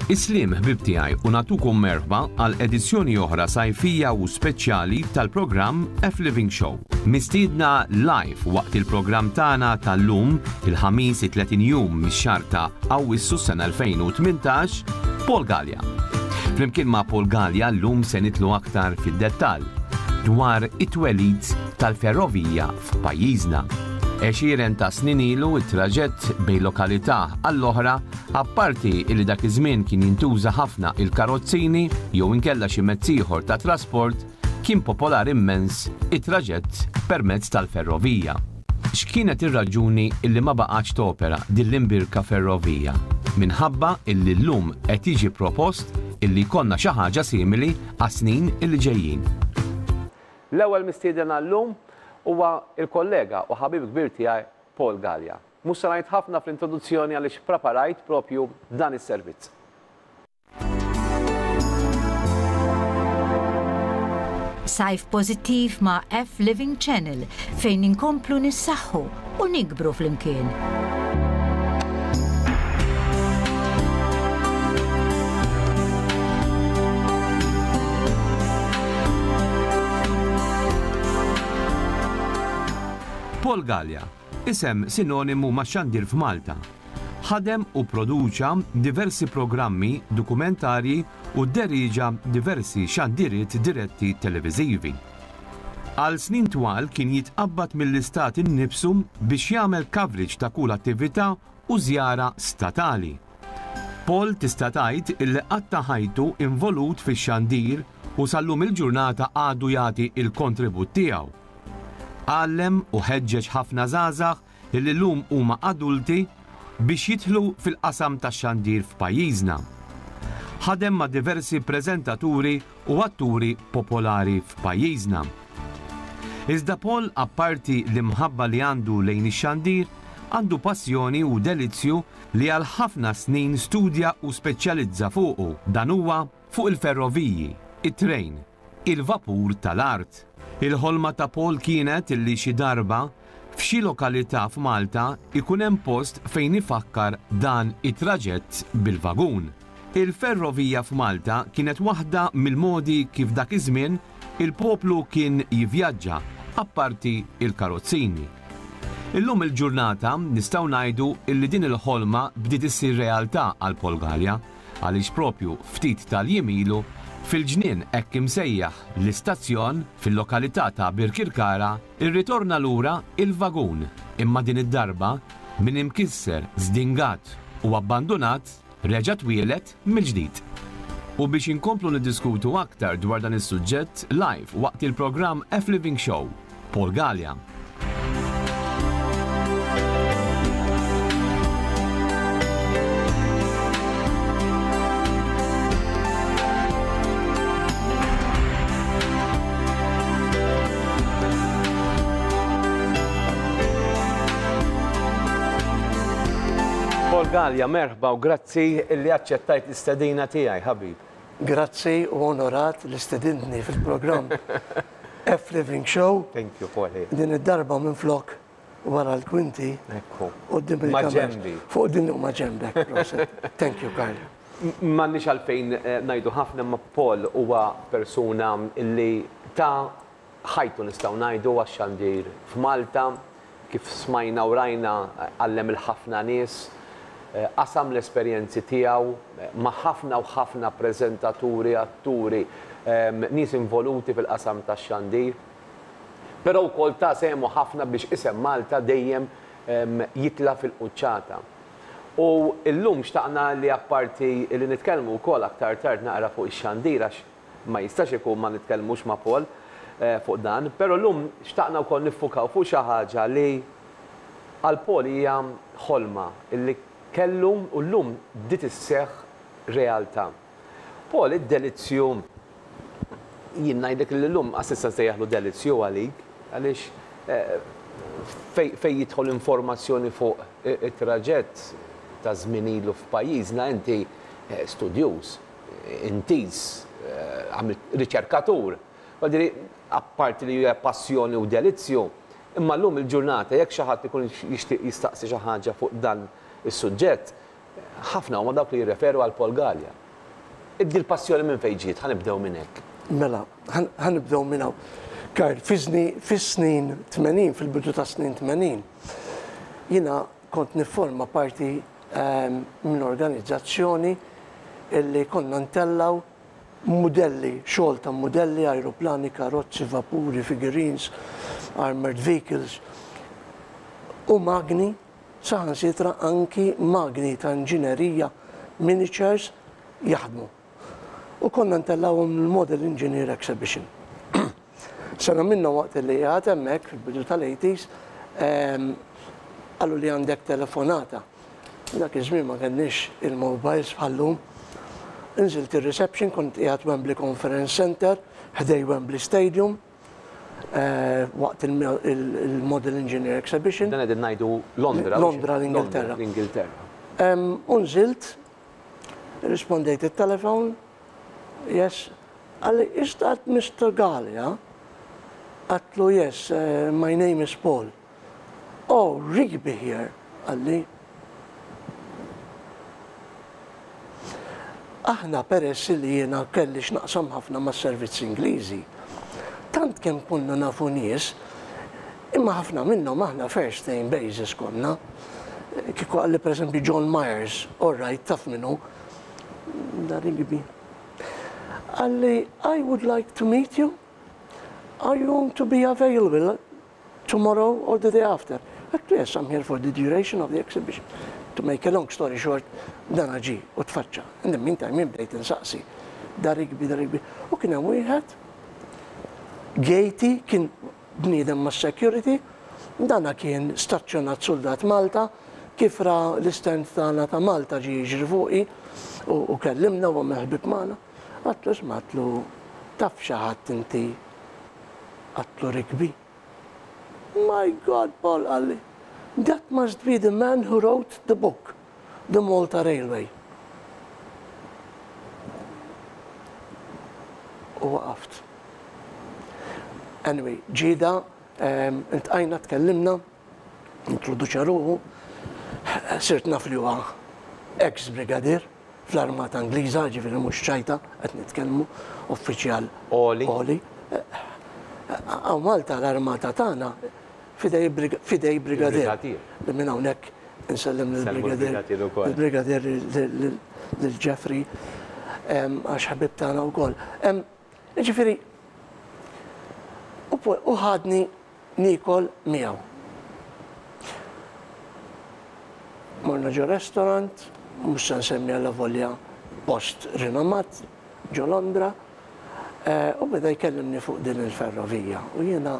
Islim ħbib tiegħi u nagħtukom merħba għal edizzjoni oħra sajfija u speċjali tal-programm FLiving Show. Mistiedna live waqt il-programm tagħna tal-lum il-ħamis 30 jum mix-xahar ta' Awwissu sena 2018 Paul Galea. Flimkien ma' Paul Galea llum se nitlu aktar fid-dettall dwar it-twelid tal-ferrovija f'pajjiżna. 20 ta' snin ilu it-traġett bejn lokalità għall-oħra, apparti li dak iż-żmien kien jintuża ħafna il-karozzini jew inkella xi mezz ieħor ta' trasport, kien popolari immens it-traġett permezz tal-ferrovija. X'kienet ir-raġuni illi ma baqgħetx topera din l-imbirka ferrovija? Minħabba illi llum qed jiġi propost illi jkollna xi ħaġa simili għas-snin illi ġejjin. L-ewwel mistieden għallum huwa il-kollega u ħabib kbir tiegħi Paul Galea. Mhux se ngħid ħafna fl-introduzzjoni għaliex preparajt propju dan is-servizz. Sajf pożittiv ma' FLiving Channel fejn inkomplu nissaħħu u nikbru flimkien. Paul Galea, isem sinonimu ma' xandir f'Malta. Ħadem u produċa diversi programmi dokumentarji u deriġa diversi xandiriet diretti televiżivi. Għal snin twal kien jitqabbad mill-istat innifsu biex jagħmel coverage ta' kull attività u żjara statali. Paul tista' tgħid illi qatt ħajtu involut fix-xandir u sallum il-ġurnata għadu jagħti il-kontribut tiegħu. Għallem u ħeġġeġ ħafna żgħażagħ illi llum huma adulti biex jidħlu fil-qasam tax-xandir f'pajjiżna. Ħadem ma' diversi preżentaturi u atturi popolari f'pajjiżna. Iżda Paul apparti l-imħabba li għandu lejn ix-xandir, għandu passjoni u delizzju li għal ħafna snin studja u speċjalizza fuqu. Dan huwa fuq il-ferroviji, it-trejn, il-vapur tal-art. Il-ħolma ta' Paul kienet illi xi darba f'xi lokalità f'Malta ikun hemm post fejn ifakkar dan it-traġett bil-vagun. Il-ferrovija f'Malta kienet waħda mill-modi kif dak iż-żmien il-poplu kien jivvjaġġa, apparti il-karozzini. Illum il-ġurnata nistgħu ngħidu illi din il-ħolma bdiet issir realtà għal Paul Galea għaliex propju ftit tal-jimilu fil-ġnien hekk imsejjaħ l-istazzjon fil-lokalità ta' Birkirkara irritorna lura il-vagun imma din id-darba min imkisser, żdingat u abbandonat reġa' twielet mill-ġdid. U biex inkomplu niddiskutu aktar dwar dan is-suġġett live waqt il-programm FLiving Show, Paul Galea. Paul Galea, merħba u grazzi illi aċċettajt l-istedina tiegħi, ħabib. Grazzi u onorat l-istedintni fil-programm FLiving Show. Thank you, Paul. Din id-darba minn flok wara l-kwinti. Ekku. Ma ġembi. Fuq din u ma ġembek. Thank you, Karl. M'għandniex għalfejn ngħidu ħafna ma' Paul huwa persuna illi ta' ħajtu nistgħu ngħidu għax-xandir f'Malta, kif smajna u rajna għallem il-ħafna nies. Qasam l-esperjenzi tiegħu ma' ħafna u ħafna preżentaturi, atturi, nies involuti fil-qasam tax-xandir. Però wkoll ta' sehmu ħafna biex isem Malta dejjem jitla fil-quċċata. U llum xtaqna li apparti li nitkellmu wkoll aktar tard naqra fuq ix-xandir għax ma jistax ikun ma nitkellmux ma' Paul fuq dan, però llum xtaqna wkoll niffukaw fuq xi ħaġa li għal Paul hija ħolma illi kellu u llum bdiet isseħħ realtà. Paul, id-delizzju jien ngħidlek li llum assissa sejjaħlu delizzju għalik għaliex fejn jidħol informazzjoni fuq it-traġett ta' żmien ilu f'pajjiżna inti studjuż, intis, riċerkatur. Għadiri, apparti li hija passjoni u delizzju, imma llum il-ġurnata jekk xi ħadd ikun jixtieq jistaqsi xi ħaġa fuq dan is-suġġett, ħafna huma dawk li jirreferu għal Paul Galea. Iddi l-passjoni minn fejn ġiet, ħanibdew minn hekk. Mela, ħanibdew minn hawn. Karl, fis-snin 80, fil-bidu ta' snin 80, jiena kont nifforma parti minn organizzazzjoni illi konna ntellaw modelli, xogħol ta' modelli, aeroplani, karozzi, vapuri, figurines, armored vehicles u magni, saħansitra anki magni ta' inġinerija, miniatures jaħdmu. U konna ntellawhom il-Model Engineer Exhibition. Sena minna waqt li jgħat hemmhekk fil-bidu tal-80s għallu li għandek telefonata. Dak iż-żmien ma kenniex il-mobiles bħallum. Inżilt il-reception, kont qiegħed Wembley Conference Center, ħdej Wembley Stadium, waqt il-Model Engineer Exhibition. Dan qegħdin ngħidu Londra. Londra, l-Ingilterra. Unżilt, rispondejt il-telefon, yes, għalli, is that Mr. Galea? Għatlu, yes, my name is Paul. Oh, Rigby here, għalli. Aħna peress li jiena kelli x'naqsam ħafna mas servizzi Ingliżi. Tant kemm kunna nafu nies, imma ħafna minnhom aħna first name basis konna. Kieku għalli pereżempju John Myers, all right, taf minnu. Da Rigby. Għalli, I would like to meet you. Are you going to be available tomorrow or the day after? Yes, I'm here for the duration of the exhibition. To make a long story short, dan ġi u tfaċċa. In the meantime, jien bdejt insaqsi. Da Rigby. U kien hemm wieħed. Gatey kien bniedem mas security. Dana kien stazzjonat soldat Malta. Kif ra l-istent tagħna ta' Malta ġi jiġri fuqi u kellimna u meħbib magħna. Għatlu smatlu taf xi ħadd inti. Għatlu Rigby. My God, Paul, għalli. That must be the man who wrote the book, The Malta Railway. U waqaft. Anyway, ġida, intqajna tkellimna, introduċa ruħu, sirt naf li huwa ex-brigadier fl-armata Angliża, ġifieri mhux ċajta, qed nitkellmu uffiċjal Oli. Għaw Malta l-armata tagħna fidej brigadier. Li minn hawnhekk insellem lill-brigadier lil-Jeffrey għax ħabib tagħna wkoll. Ġifieri u ħadni nikol miegħu. Morna ġo restaurant, mhux se nsemmi alla volja post rinomat ġo Londra, u beda jkellimni fuq din il-ferrovija. U jiena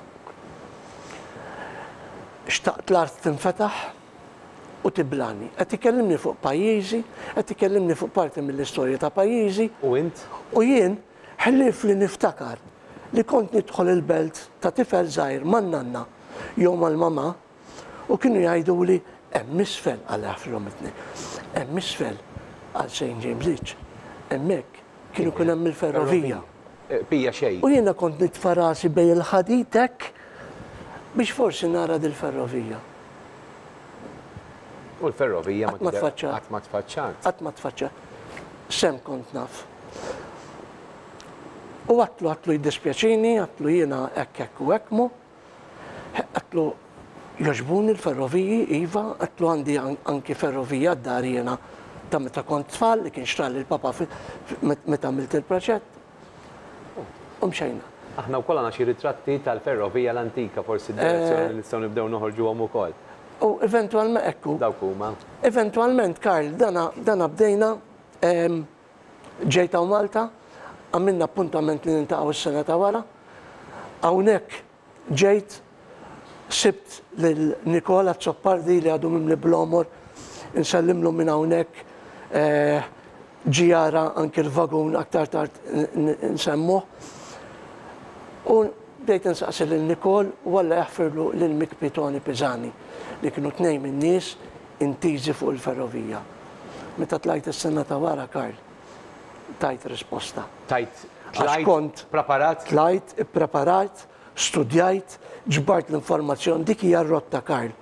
xtaqt l-art tinfetaħ u tiblani. Qed ikellimni fuq pajjiżi, qed ikellimni fuq parti mill-istorja ta' pajjiżi. U int? U jien ħellif li niftakar li kont nidħol il-belt ta' tifel żgħir man-nanna jew mal-mama u kienu jgħiduli hemm isfel għal ħafrom itni. Hemm isfel għal St. James Beach. Hemmhekk kienu kien hemm il-ferrovija. Pija xejn. U jiena kont nitfa' rasi bejn il-ħaditek biex forsi nara dil-ferrovija. U l-ferrovija ma tfaċċat. Qatt ma tfaċċat. Qatt ma tfaċċat. Sem kont naf. U għatlu jiddispjaċini, għatlu jiena hekk u hekk mu. Għatlu joġbuni l-ferroviji, iva, għatlu għandi anki ferrovija d-dar jiena ta' meta kont tfal li kien xtralli l-papa meta għamilt il-proġett. Mxejna. Aħna wkoll għandna xi ritratti tal-ferrovija l-antika forsi d-direzzjoni li nistgħu nibdew noħorġuhom ukoll. U eventwalment ekku. Dawk huma. Eventwalment, Karl, dana bdejna ġejta u Malta, għamilna appuntament li nintaqgħu s-sena ta' wara. Hawnhekk ġejt sibt lil Nikola Zoppardi li għadu mimli bl-omor, insellimlu minn hawnhekk ġijara anki l-vagun aktar tard nsemmuh. U bdejt nsaqsi lil-Nikol u għalla jaħfirlu lil-Mikpi Tony Pisani li kienu tnejn minn nies intiżi fuq il-ferrovija. Meta tlajt is-sena ta' wara, Karl, tajt risposta. Tajt preparat? Tlajt ippreparat, studjajt, ġbart l-informazzjoni, dik hija r-rotta, Karl.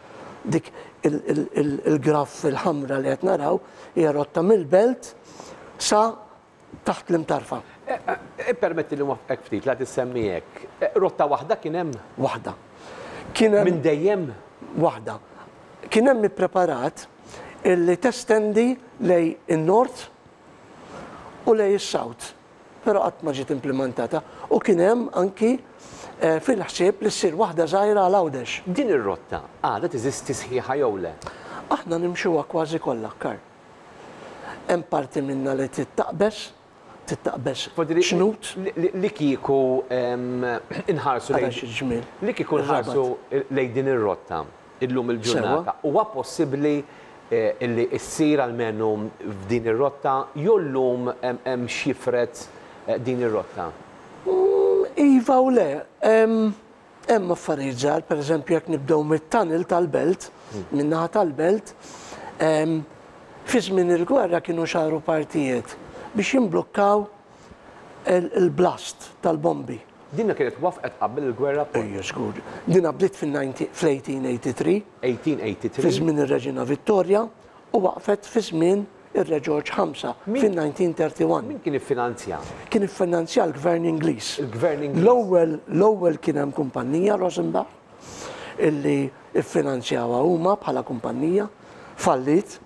dik il-graf il-ħamra li qed naraw hija rotta mill-belt sa taħt l-imtarfa. Permetti li mwafqek ftit, la tissemmi hekk. Rotta waħda kien hemm? Waħda. Minn dejjem? Waħda. Kien hemm ippreparat illi testendi lej in-nord u lej is-sawt, però qatt ma ġiet implementata u kien hemm anki fil-ħsieb li ssir waħda żgħira għal Għawdex. Din ir-rotta għadha teżisti sħiħa jew le? Aħna nimxuha kważi kollha Karl. Hemm parti minnha li tittaqbes xnut. Li kieku inħarsu li kieku nħarsu lejn din ir-rotta illum il-ġurnata. Huwa possibbli illi ssir almenu f'din ir-rotta jew llum hemm xifret din ir-rotta? Iva u le, hemm affarijiet żgħar, pereżempju jekk nibdew mit-tunnel tal-belt, min-naħa tal-belt, fi żmien il-gwerra kienu xaru partijiet biex jimblukkaw il-blast tal-bombi. Dinna kienet wafqet qabel il-gwerra? Ejja, żgur. Dinna bdiet fl-1883. 1883. Fi żmien ir-Reġina Vittoria u waqfet fi żmien ir-Re George V fin-1931. Min kien iffinanzja? Kien iffinanzja l-Gvern Ingliż. Il-Gvern Ingliż. L-ewwel kien hemm kumpanija Rosenbach illi iffinanzjawha huma bħala kumpanija, fallit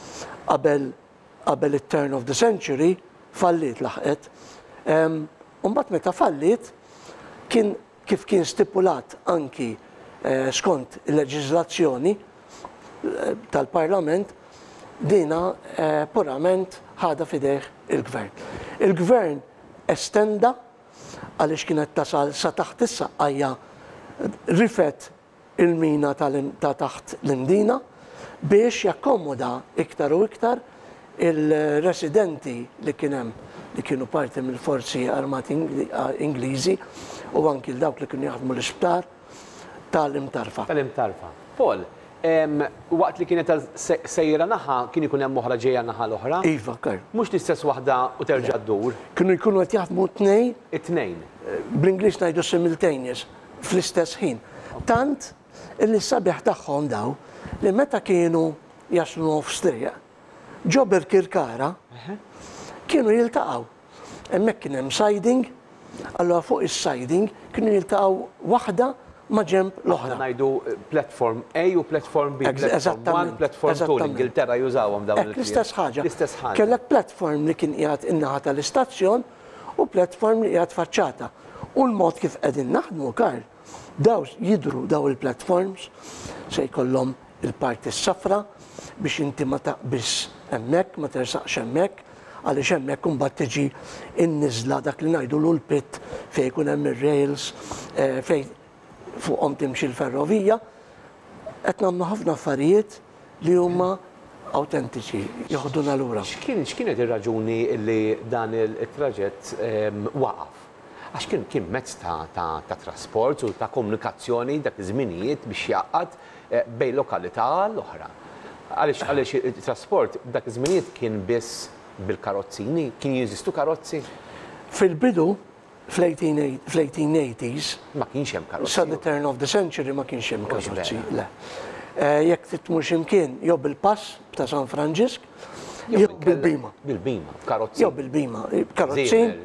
qabel it-turn of the century, fallit laħqet. Mbagħad meta fallit kif kien stipulat anki skont il-leġiżlazzjoni tal-Parlament, dina purament ħada fideh il-Gvern. Il-Gvern estenda għaliex kienet tasal sa taħt is-saqqajja rifet il-mina ta' taħt l-imdina biex jakkomoda iktar u iktar il-residenti li kienu parti mill-forzi armati Ingliżi u anki l-dawk li kienu jaħdmu l-isptar tal-imtarfa. Tal-imtarfa. Paul, waqt li kienet sejra naħa, kien ikun hemm oħra ġejja naħa l-oħra? Iva, Karl. Mhux l-istess waħda u terġa' ddur? Kienu jkunu qed jaħdmu tnejn. It-tnejn. Bl-Ingliż ngħidu simultaneous, fl-istess ħin. Tant illi sabiħ tagħhom daw li meta kienu jaslu nofstrija, ġober kirkara, kienu jiltaqgħu. Hemmhekk kien hemm siding, allura fuq is-siding kienu jiltaqgħu waħda ma ġemp l-oħra. Ngħidu platform A u platform B. Platform 1, platform 2 l-Ingilterra jużawhom dawn l-istess ħaġa. Kellek platform li kien qiegħed in-naħa tal-istazzjon u platform li qiegħed faċċata. U l-mod kif qegħdin naħdmu Karl, daw jidru daw il-platforms se jkollhom il-parti s-safra biex inti ma taqbis hemmhekk, ma tersaqx hemmhekk, għaliex hemmhekk imbagħad tiġi n-niżla dak li ngħidu l-pit fejn jkun hemm ir-rails fejn fuqhom timxi l-ferrovija, qed nagħmlu ħafna affarijiet li huma awtentiċi, joħduna lura. X'kienet ir-raġuni li dan it-traġett waqaf? Għax kien mezz ta' trasport u ta' komunikazzjoni dak iż-żminijiet biex jaqgħad bejn lokalità l-oħra. Għaliex it-trasport dak iż-żminijiet kien biss bil-karozzini, kien jeżistu karozzi? Fil-bidu, fl-1880s ma kienx hemm karozzi. Sa the turn of the century ma kienx hemm karozzi. Le. Jekk titmur x'imkien jew bil-pass ta' San Franġisk, jew bil-bima. Bil-bima, karozzi. Jew bil-bima, karozzin.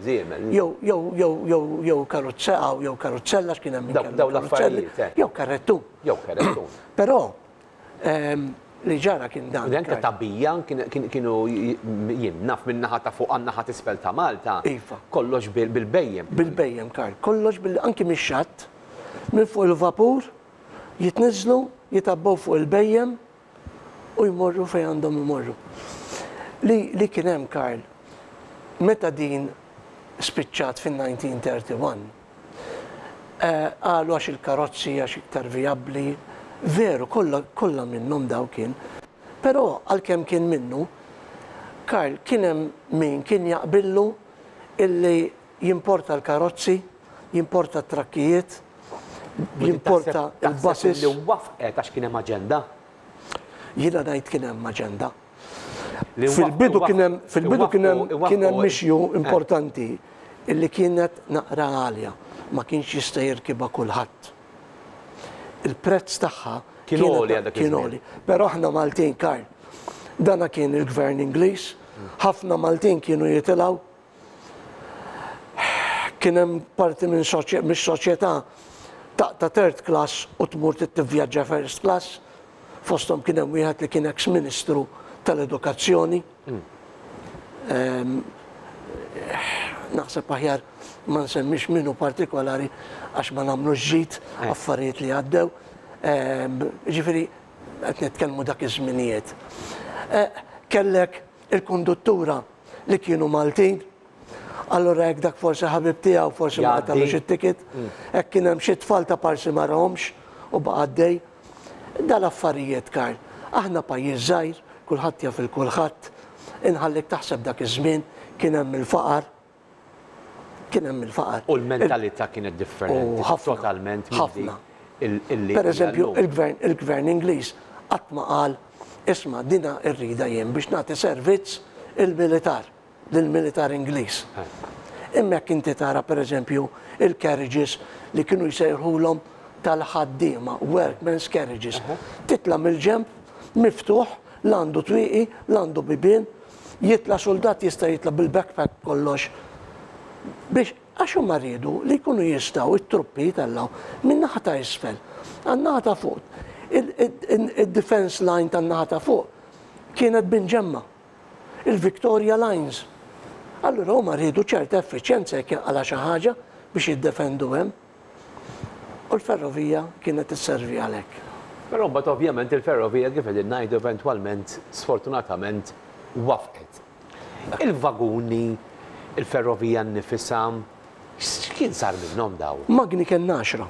Jew karozza jew karozzella x'kien hemm dawn l-affarijiet. Jew karrettun. Jew karrettun. Però li ġara kien dan. Anke tabbija kienu jinnaf min-naħa ta' fuq għan-naħa t'isfel ta' Malta. Iva. Kollox bil-bejjem. Bil-bejjem, Karl. Kollox anki mix-xatt, minn fuq il-vapur, jitniżlu, jitabbaw fuq il-bejjem u jmorru fejn għandhom imorru. Li kien hemm Karl, meta din spiċċat fin-1931, qalu għax il-karozzi għax iktar vijabbli, veru, kollha minnhom daw kien, però għalkemm kien minnu, Karl, kien hemm min kien jaqbillu illi jimporta l-karozzi, jimporta t-trakkijiet, jimporta l-buses. Li wafqet għax kien hemm aġenda? Jiena ngħid kien hemm aġenda. Fil-bidu kien hemm mixju importanti illi kienet naqra għalja, ma kienx jista' jirkibha kulħadd. Il-prezz tagħha Kienu li għadak Kienu li. Pero aħna Maltin, Karl, dana kien il-gvern Ingliż, ħafna Maltin kienu jitilgħu. Kien hemm parti mix-soċjetà ta' third class u tmur tivvjaġġa first class. Fosthom kien hemm wieħed li kien ex-Ministru tal-Edukazzjoni. Naħseb aħjar ma nsemmix minnu partikolari għax ma nagħmlux ġid affarijiet li għaddew. Ġifieri qed nitkellmu dak iż-żminijiet. Kellek il-konduttura li kienu Maltin, allora jekk dak forsi ħabib tiegħu forsi ma għatalux it-ticket, hekk kien hemm xi tfal ta' parsi ma rahomx u baqa' għaddej. Dal-affarijiet, Karl, aħna pajjiż żgħir, kulħadd jaf il-kulħadd, inħallek taħseb dak iż-żmien kien hemm il-faqar. Kien hemm il-faqar. U l-mentalità kienet differenti. Totalment. Ħafna. Pereżempju, il-gvern Ingliż qatt ma qal isma' dina rrida jien biex nagħti servizz il-militar, lill-militar Ingliż. Imma jekk inti tara pereżempju il-carriages li kienu jsejħulhom tal-ħaddiema, workmen's carriages. Titla mill-ġemp miftuħ, l-għandu twieqi, l-għandu bibien, jitla soldat jista' jitla bil-backpack kollox biex għax huma rridu li jkunu jistgħu it-truppi jitellgħu min-naħa ta' isfel, għan-naħa ta' fuq. Il-defense line tan-naħa ta' fuq kienet binġemma, il-Victoria Lines. Allura huma rridu ċerta effiċjenza jekk għala xi ħaġa biex jiddefendu hemm. U l-ferrovija kienet isservi għalhekk. Però mbagħad ovvjament il-ferrovija kif qegħdin ngħidu eventwalment sfortunatament wafqet. Il-vaguni, il-ferrovija nnifisha, x'kien sar minnhom daw? Magni kien 10.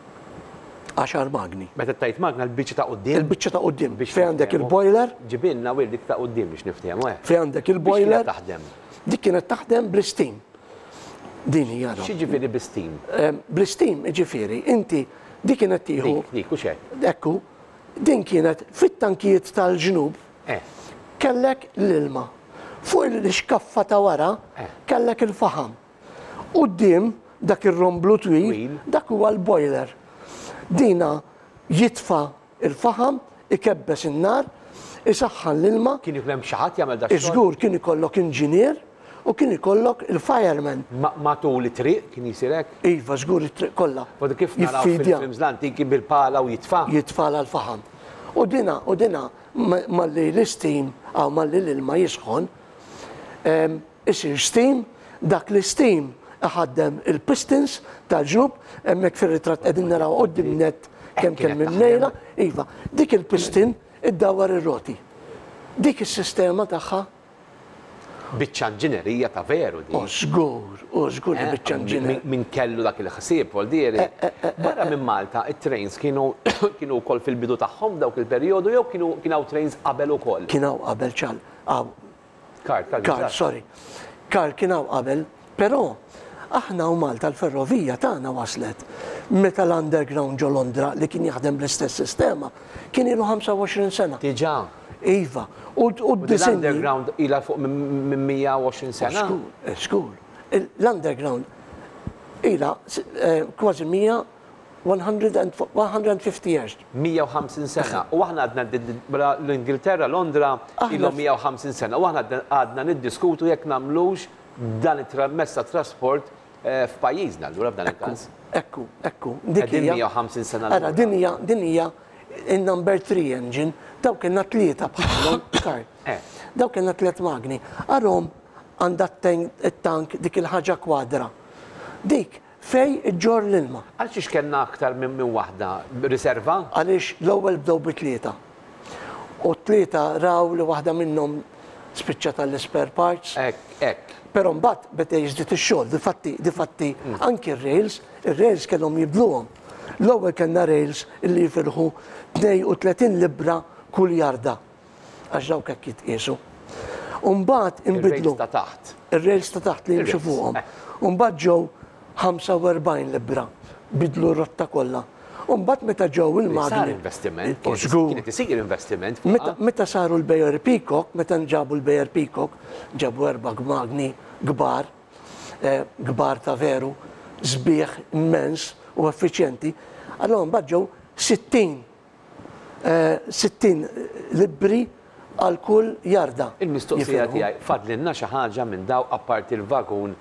10 magni. Meta tajt magna l-biċċa ta' quddiem? Il-biċċa ta' quddiem. Fejn għandek il-boiler? Ġibilna wil dik ta' quddiem biex niftehmu. Fejn għandek il-boiler? Taħdem. Dik kienet taħdem bl-steam. Din hija. X'jiġifieri bl-steam? Bl-steam jiġifieri inti dik kienet tieħu. Dik u xejn. Ekku, din kienet fit-tankijiet tal-ġnub. Kellek l-ilma. Fuq l-iskaffa ta' wara kellek il-faħam. Quddiem dak ir-romblu twil, dak huwa l-boiler. Dina jitfa il-faħam, ikebbes in-nar, isaħħan l-ilma. Kien ikun hemm xi ħadd jagħmel dak xogħol? Żgur kien ikollok inġinier u kien ikollok il-fireman. Matul it-triq kien jsir hekk? Iva, żgur it-triq kollha. Wara kif naraw fil-films l-antiki bil-pala u jitfa'? Jitfala l-faħam. U dina malli l-steam aw malli l-ilma jisħon, isir steam, dak l-steam iħaddem il-pistons tal-ġnub, hemmhekk fir-ritratt qegħdin naraw qudiem net kemm mimnejla, iva, dik il-piston iddawwar ir-roti. Dik is-sistema tagħha biċċa inġinerija ta' veru di. Żgur li biċċa inġinerija. Min kellu dak il-ħsieb wol dieri. Barra minn Malta, it-trains kienu wkoll fil-bidu tagħhom dawk il-perjodu jew kienu trains qabel ukoll? Kienu qabel ċal. Karl, sorry. Karl kienu qabel, però aħna u Malta l-ferrovija tagħna waslet. Meta l-underground ġo Londra li kien jaħdem bl-istess sistema, kien ilu 25 sena. Diġà. Iva. U l-underground ila fuq minn 120 sena? Skur. L-underground ila kważi 150 years. 150 sena. U aħna għadna l-Ingilterra, Londra, ilhom 150 sena. U aħna għadna niddiskutu jekk nagħmlux dan it-mezz ta' trasport f'pajjiżna allura f'dan il-każ. Ekku. Dik hija 150 sena. Ara din hija il-number 3 engine, daw kienna 3 bħalhom Karl. Daw kienna 3 magni. Arhom għandha t-tank dik il-ħaġa kwadra. Dik fej iġġor l-ilma. Għaliex kellna aktar minn waħda riserva? Għaliex l-ewwel bdew bi-3. U 3 raw li waħda minnhom spiċċa tal-spare parts. Hekk. Però mbagħad beda jiżdied ix-xogħol, difatti anki ir-rails kellhom jibdluhom. L-ewwel kellna rails illi jifirħu 32 libra kull jarda għax dawk hekk jitqiesu. U mbagħad inbidlu. Ir-rails ta' taħt li jimxu fuqhom. U mbagħad ġew 45 libra bidlu r-rotta kollha. U mbagħad meta ġew il-magni. Sar investiment. Kienet isir investiment. Meta saru l-Bayer Peacock, meta nġabu l-Bayer Peacock, ġabu 4 magni kbar ta' veru, sbieħ immens u effiċjenti. Allora mbagħad ġew 60 60 libri għal kull jarda. Il-mistoqsija tiegħi fadlilna xi ħaġa minn daw apparti il-vagun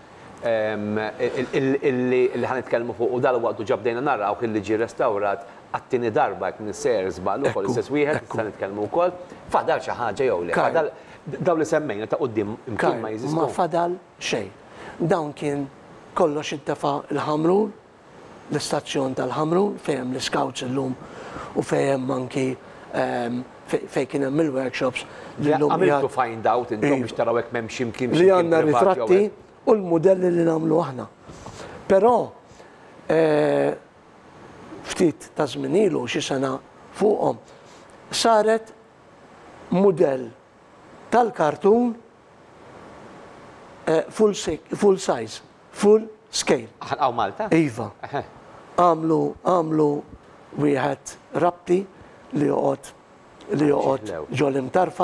illi ħanitkellmu fuq u dal-waqt ġabdejna narraw illi ġie restawrat għat-tieni darba jekk nisser żball ukoll istess wieħed issa nitkellmu wkoll. Fadal xi ħaġa jew le. Fadal daw li semmejna ta' quddiem imkien ma jeżistu. Ma fadal xejn. Dawn kien kollox intefa' il-Ħamrun, l-istazzjon tal-Ħamrun fejn l-scouts illum u fejn anki fejn kien hemm il-workshops li għamiltu find out intom biex taraw hekk m'hemm x'imkien li għandna ritratti u l-modelli li nagħmlu aħna. Però ftit ta' żmien ilu xi sena fuqhom saret mudell tal-kartun full size, full scale. Għaw Malta? Iva. Għamlu wieħed rabti li joqgħod ġolim tarfa.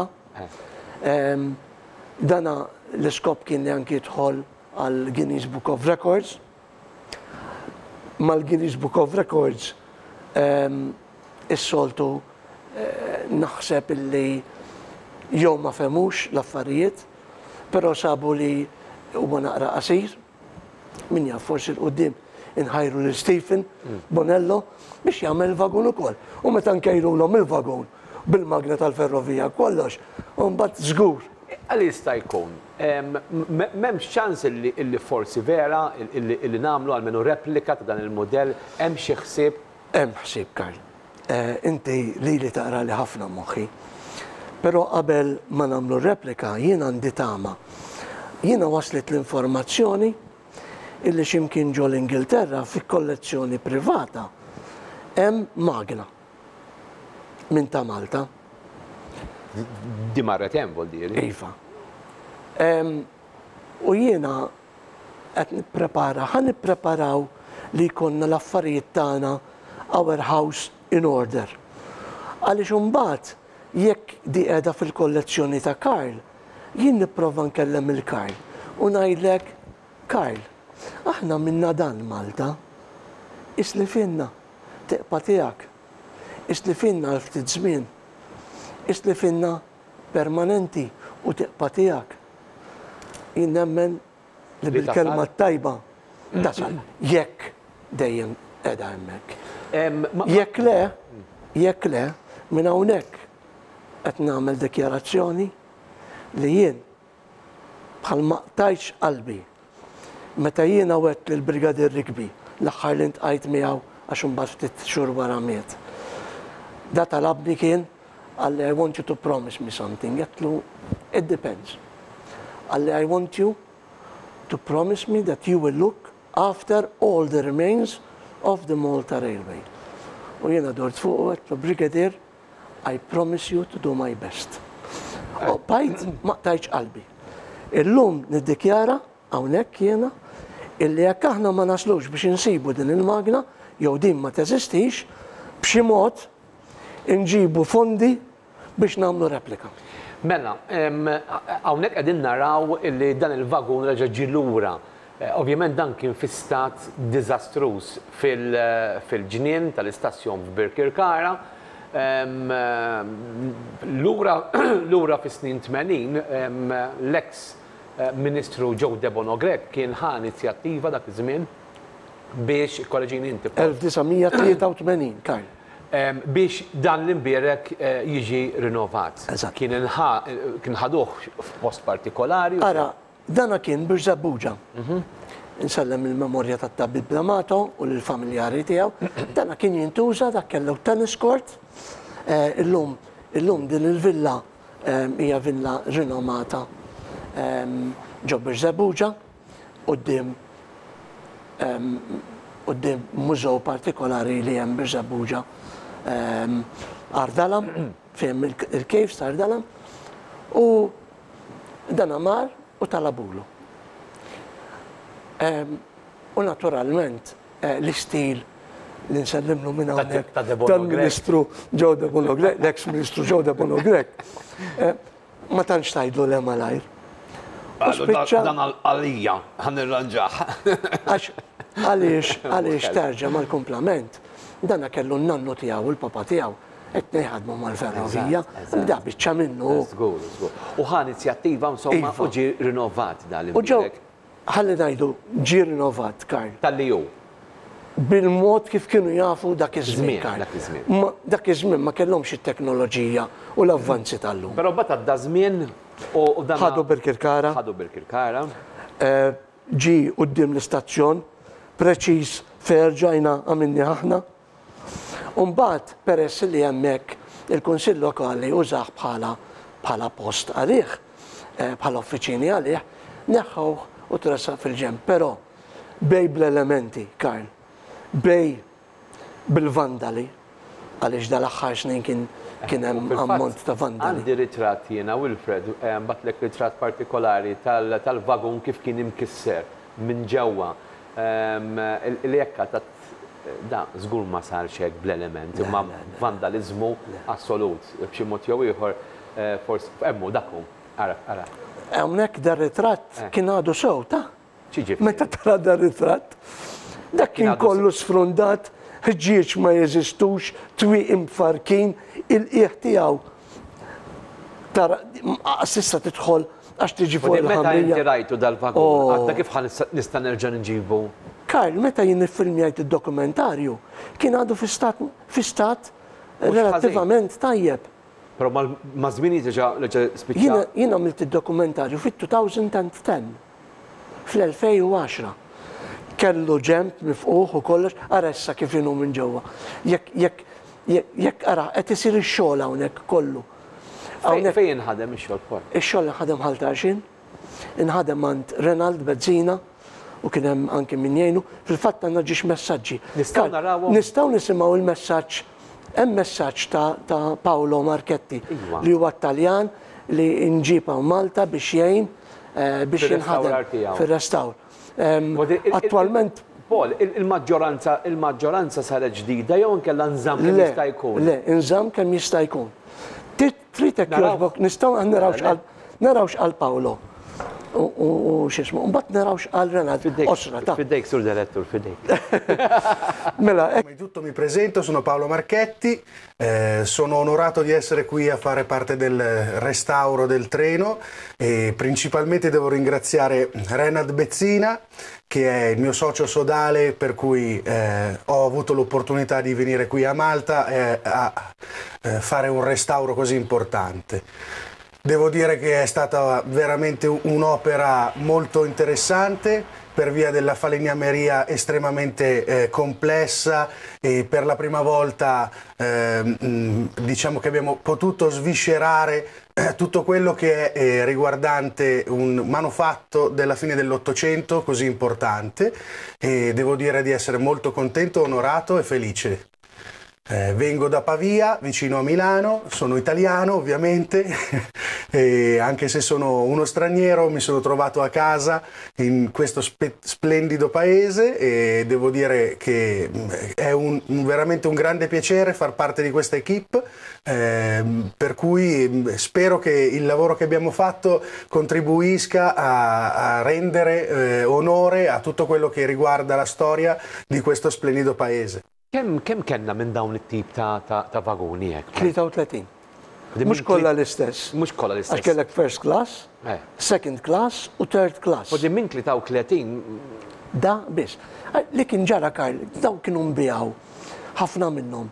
Dana l-iskop kien li anki jidħol għal Guinness Book of Records. Mal-Guinness Book of Records is-soltu naħseb illi jew ma femux l-affarijiet, però sabu li huwa naqra qasir. Min jaf forsi l-qudiem inħajru lil Stephen Bonello biex jagħmel vagun ukoll. U meta nkejrulhom il-vagun bil-magna tal-ferrovija kollox, u mbagħad żgur. Għalli jista' jkun, m'hemmx ċans illi forsi vera illi nagħmlu għalmenu replika ta' dan il-modell, hemm xi ħsieb? Hemm ħsieb, Karl. Inti li taqra li ħafna moħħi. Però qabel ma nagħmlu replika jien għandi tama. Jiena waslet l-informazzjoni illi x'imkien ġol Ingilterra fi kollezzjoni privata hemm magna minn ta' Malta. Di marret hemm vol diri. Iva. U jiena qed nippreparaw li jkollna l-affarijiet tagħna our house in order. Għaliex imbagħad jekk di qiegħda fil-kollezzjoni ta' Karl, jien nipprova nkellem il-Karl u ngħidlek, Karl, aħna minna dan Malta, isli finna teqpa tiegħek, isli finna l-ftit żmien, isli finna permanenti u teqpa tiegħek. Jien nemmen li bil-kelma tajba tasal jekk dejjem qiegħda hemmhekk. Jekk le, minn hawnhekk qed nagħmel dikjarazzjoni li jien bħal ma qtajtx qalbi meta jiena wett lill-Brigadier Rigby l-aħħar li ntqajt miegħu għax imbagħad ftit xhur wara miet. Da talabni kien għalli I want you to promise me something. Qedlu it depends. Għalli I want you to promise me that you will look after all the remains of the Malta Railway. U jiena dort fuq u għedlu Brigadier, I promise you to do my best. U bajt ma qtajtx qalbi. Illum niddikjara hawnhekk jiena illi jekk aħna ma naslux biex insibu din il-magna jew din ma teżistix, b'xi mod inġibu fondi biex nagħmlu replika. Mela, hawnhekk qegħdin naraw illi dan il-vagun reġa' ġie lura. Ovvjament dan kien fi stat diżastruż fil-ġnien tal-istazzjon f'Birkirkara. Lura fis-snin 80 l-eks Ministru Joe Debono-Grek kien ħa inizjattiva dak iż-żmien biex kolleġini inti. 1983, Karl. Biex dan l-imbierek jiġi rinnovat. Kien ħaduh f'post partikolari. Ara, dana kien biex Zabbuġa. Insellem il-memorja tat-tabib Blamato u l-familjari tiegħu. Dana kien jintuża dak kellu tennis court. Illum din il-villa hija villa rinomata ġo biex Zabbuġa quddiem mużew partikolari li hemm biex Zabbuġa Ardalam, fejn il-kejf ta' Ardalam, u dan mar u talabulu. U naturalment l-istil li nsellimlu minn hawnhekk tal-Ministru Joe Debono-Grek, l-ex-Ministru Joe Debono-Grek, ma tantx tgħidlu le malajr. Dan għalija, ħanirranġaħ. Għaliex terġa' mal-komplament, dana kellu n-nannu tiegħu u l-papa tiegħu qed neħadmu mal-ferrovija, bda biċċa minnu. Żgur, żgur. U ħa inizjattiva insomma u ġie rinnovat U ġew ħalli ngħidu ġie rinnovat, Karl. Tal-li hu. Bil-mod kif kienu jafu dak iż-żmien. Dak iż-żmien. Dak iż-żmien ma kellhomx it-teknoloġija u l-avvanzi tal-lum. Però bata għadda żmien u dan ħadu bil-Kirkara. ħadu bil-Kirkara. Ġi quddiem l-istazzjon, preċiż ferġajna għamilni aħna. Mbagħad peress li hemmhekk il-Kunsill Lokali użah bħala post għalih, bħala uffiċini għalih, neħħuh u trasaq fil-ġemp. Però bej bl-elementi, Karl, bej bil-vandali, għaliex dal-aħħar snin kien hemm ammont ta' vandali. Għandi ritratt jiena, Wilfred, batlek ritratt partikolari tal-vagun kif kien imkisser minn ġewwa. L-jekka ta' da, żgur ma sarx hekk bl-element, imma vandalizmu assolut. B'xi mod jew ieħor forsi hemmu dakum. Ara. Hawnhekk dar-ritratt kien għadu sew ta'. Xiġifieri? Meta tara dar-ritratt, dak kien kollu sfrundat, ħġieġ ma jeżistux, twieq imfarkin, il-qiegħ tiegħu. Tara, s'issa tidħol għax tiġi fuq il-ħamrija. Meta inti rajtu dal-vagun, għadda kif nista' nerġa' nġibu? Karl, meta jien niffilmjajt id-dokumentarju, kien għadu fi stat relattivament tajjeb. Però ma' żmien diġà spiċċa. Jien għamilt id-dokumentarju fit-2010, fl-2010. Kellu ġemp mifquħ u kollox, ara issa kif inhu minn ġewwa. Jekk ara qed isir ix-xogħol hawnhekk kollu. Fejn inħadem ix-xogħol kol? Ix-xogħol inħadem ħaltaxin, inħadem għand Renald Bezzina u kien hemm anke min jgħinu. Fil-fatt għandna ġiex messaġġi. Nistgħu narawhom? Nistgħu nisimgħu il-messaġġ. Hemm messaġġ ta' Paolo Marchetti li huwa Taljan li nġibha Malta biex jgħin biex jinħadem fir-restawr. Attualment. Paul, il-maġġoranza saret ġdida jew inkella nżamm kemm jista' jkun? Le, nżamm kemm jista' jkun. Tritek jogħġbok, nistgħu narawx għal Paolo. U xismu, mbagħad narawx għal Renat osra ta'. Fidejk, sur direttur, fidejk. Mela, Prima di tutto mi presento, sono Paolo Marchetti, sono onorato di essere qui a fare parte del restauro del treno e principalmente devo ringraziare Renald Bezzina, che è il mio socio sodale, per cui ho avuto l'opportunità di venire qui a Malta a fare un restauro così importante. Devo dire che è stata veramente un'opera molto interessante per via della falegnameria estremamente complessa e per la prima volta diciamo che abbiamo potuto sviscerare tutto quello che è riguardante un manufatto della fine dell'Ottocento così importante e devo dire di essere molto contento, onorato e felice. Vengo da Pavia, vicino a Milano, sono italiano ovviamente, e anche se sono uno straniero mi sono trovato a casa in questo splendido paese e devo dire che è veramente un grande piacere far parte di questa equipe, per cui spero che il lavoro che abbiamo fatto contribuisca a rendere onore a tutto quello che riguarda la storia di questo splendido paese. Kemm kellna minn dawn it-tip ta' vaguni hekk? 33. Mhux kollha l-istess. Mhux kollha l-istess. Għax kellek first class, second class u third class. U din minn 33 Da biss. Li kien ġara Karl, daw kienu mbijaw ħafna minnhom.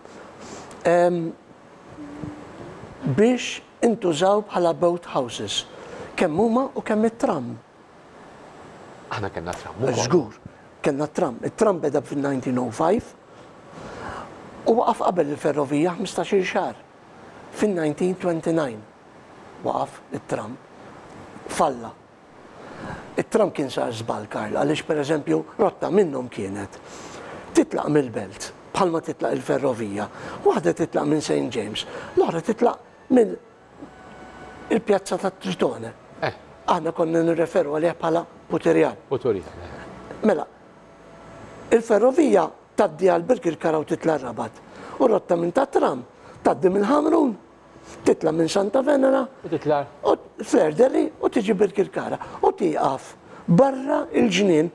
Biex intużaw bħala boat houses. Kemm huma u kemm it-tram. Aħna kellna tram. Żgur, kellna tram. It-tram beda fil-1905. U waqaf qabel il-ferrovija 15 xahar. Fin-1929 waqaf it-tram. Falla. It-tram kien sar żball Karl, għaliex pereżempju rotta minnhom kienet titlaq mill-belt bħalma titlaq il-ferrovija. Waħda titlaq minn St. James, l-oħra titlaq mill il-pjazza tat Tritone. Aħna konna nirreferu għalih bħala Puterjan. Mela, il-ferrovija taddi għal Birkirkara u titla Rabat. U rotta minn ta' tram, taddi minn Ħamrun, titla minn Santa Venera, u Flerderi u tiġi Birkirkara. U tiqaf barra il-ġnien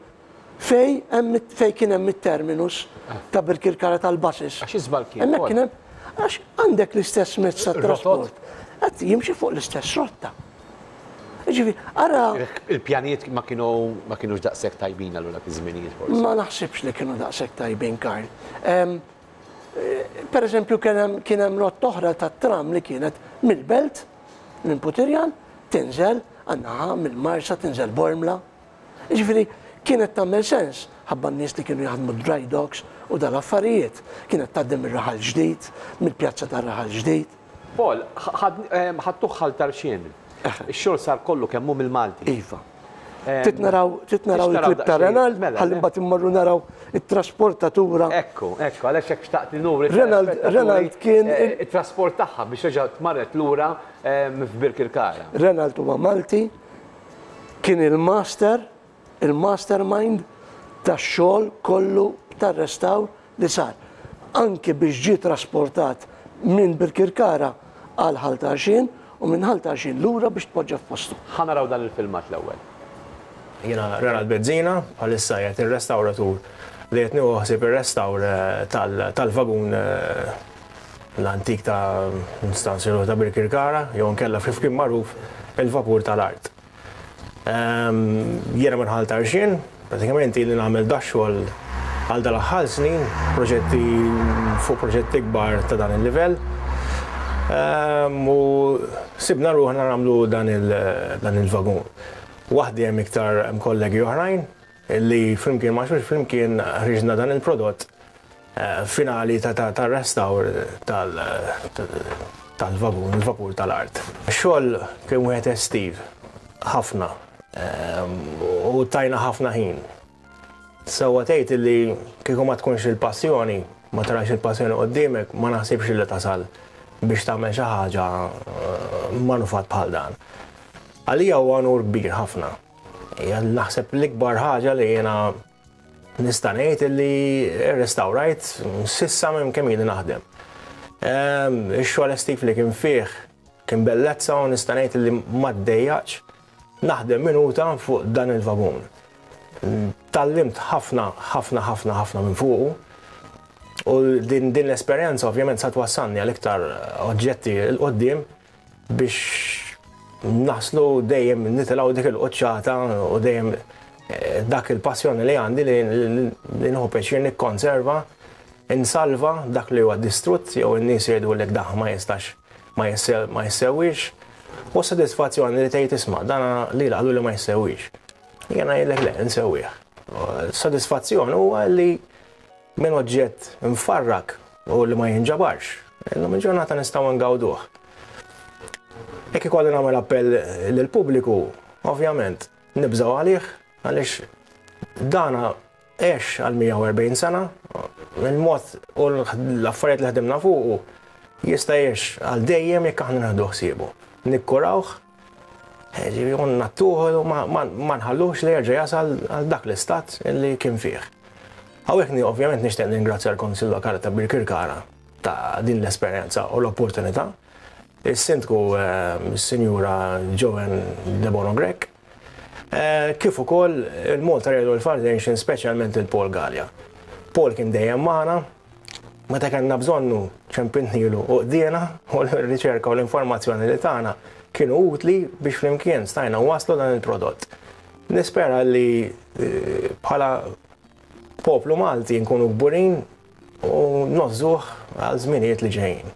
fej kien hemm it-terminus ta' Birkirkara tal-basis. Għax iżbal kien? Għax għandek l-istess mezz ta' trasport. Għad jimxi fuq l-istess rotta. Ġifi, ara. Il-pjanijiet ma kienux daqshekk tajbin allura fi żminijiet forsi. Ma naħsibx li kienu daqshekk tajbin, Karl. Per eżempju, kien hemm rotta oħra tat-tram li kienet mill-Belt, minn Putirjan, tinżel għannaħa mill-Marsa, tinżel Bormla. Ġifieri, kienet tagħmel sens ħabba n-nies li kienu jaħdmu dry docks u dal-affarijiet. Kienet tgħaddem ir-raħal ġdid, mill-pjazza tar-raħal ġdid. Paul, ħadtuh ħaltar xien. Ix-xogħol sar kollu kemm hu mill-Malti. Iva. Titnaraw il-klip ta' Renald, ħalli mbagħad immorru naraw it-trasportatura. Ekku, għalhekk hekk xtaqt li nuri. Renald kien it-trasport tagħha biex reġa' tmarret lura f'Birkirkara. Renald huwa Malti, kien il-mastermind tax-xogħol kollu tar-restawr li sar. Anke biex ġie trasportat minn Birkirkara għal Ħaltaxin u minn Ħaltaxin lura biex tpoġġa f'postu. Ħanaraw dan il-filmat l-ewwel. Jiena Renald Bezzina, bħalissa qiegħed ir-restawratur li qed nieħu ħsieb ir-restawr tal-vagun l-antik ta' Stanzjoni ta' Birkirkara, jew nkella f'kien magħruf il-vapur tal-art. Jiena minn Ħaltaxin, pratikament ili nagħmel dax-xogħol għal dal-aħħar snin, proġetti kbar ta' dan il-livell. U sibna ruħna nagħmlu dan il-vagun. Waħdi hemm iktar kollegi oħrajn li flimkien ma' xulx flimkien ħriġna dan il-prodott finali tar-restawr tal-vagun, il-vapur tal-art. Xogħol kien wieħed estiv ħafna u tajna ħafna ħin. Sewwa tgħid li kieku ma tkunx il-passjoni, ma tarax il-passjoni quddiemek, ma naħsibx li tasal biex tagħmel xi ħaġa manufat bħal dan. Għalija huwa onur kbir ħafna. Naħseb l-ikbar ħaġa li jiena nista' ngħid li rrestawrajt s'issa minn kemm ili naħdem. Ix-xogħol estiv li kien fih kien bellezza u nista' ngħid li ma ddejjaqx naħdem minuta fuq dan il-vagun. Tallimt ħafna minn fuqu u din l-esperjenza ovvjament sa twassalni għal iktar oġġetti l-qoddim biex naħslu dejjem nitilgħu dik il-qoċċata u dejjem dak il-passjoni li għandi li nħu peċir nikkonserva, insalva dak li huwa distrutt jew in-nies jgħidulek daħ ma jistax ma jissewwix u sodisfazzjoni li tgħid isma' dana li qalu li ma jissewwix. Jiena jgħidlek le nsewwih. Sodisfazzjoni huwa li minn oġġett mfarrak u li ma jinġabarx. Illum il-ġurnata nistgħu ngawduh. Ekk ikolli nagħmel appell lill-pubbliku, ovvjament, nibżgħu għalih għaliex dana għex għal 140 sena, il-mod u l-affarijiet li ħdimna fuqu jista' jgħix għal dejjem jekk aħna naħdu ħsiebu. Nikkurawh, ġifieri nattuħu ma nħallux li jerġa' jasal għal dak l-istat li kien fih. Hawnhekk ovvjament nixtieq ningrazzja l-Konsill Lokali ta' Birkirkara ta' din l-esperjenza u l-opportunità. Is-sindku Sinjura Joan Debono Grek, kif ukoll il-Malta Railway Foundation, speċjalment il-Paul Galea. Paul kien dejjem magħna, meta kellna bżonnu ċempinnilu qudiena u l-riċerka u l-informazzjoni li tagħna kienu utli biex flimkien stajna waslu dan il-prodott. Nispera li bħala poplu Malti nkunu kburin u nozzuh għal żminijiet li ġejjin.